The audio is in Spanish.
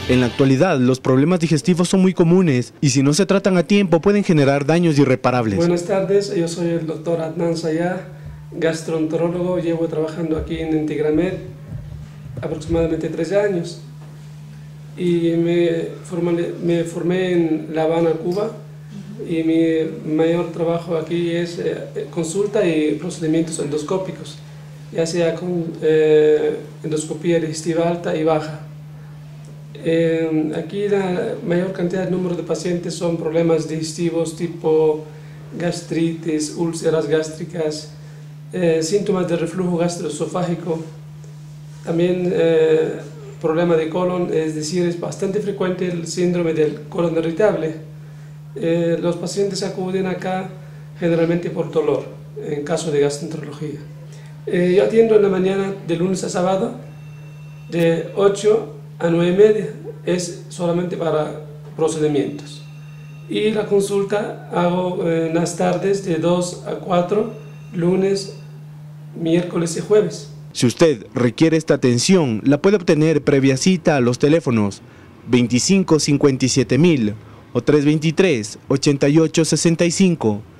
En la actualidad, los problemas digestivos son muy comunes y si no se tratan a tiempo pueden generar daños irreparables. Buenas tardes, yo soy el doctor Adnan Sayah, gastroenterólogo. Llevo trabajando aquí en Integramed aproximadamente 3 años y me formé en La Habana, Cuba, y mi mayor trabajo aquí es consulta y procedimientos endoscópicos, ya sea con endoscopía digestiva alta y baja. Aquí la mayor cantidad de número de pacientes son problemas digestivos tipo gastritis, úlceras gástricas, síntomas de reflujo gastroesofágico, también problema de colon, es decir, es bastante frecuente el síndrome del colon irritable. Los pacientes acuden acá generalmente por dolor, en caso de gastroenterología. Yo atiendo en la mañana de lunes a sábado, de 8 a 9:30, es solamente para procedimientos. Y la consulta hago en las tardes de 2 a 4, lunes, miércoles y jueves. Si usted requiere esta atención, la puede obtener previa cita a los teléfonos 25 57 000 o 323 88 65.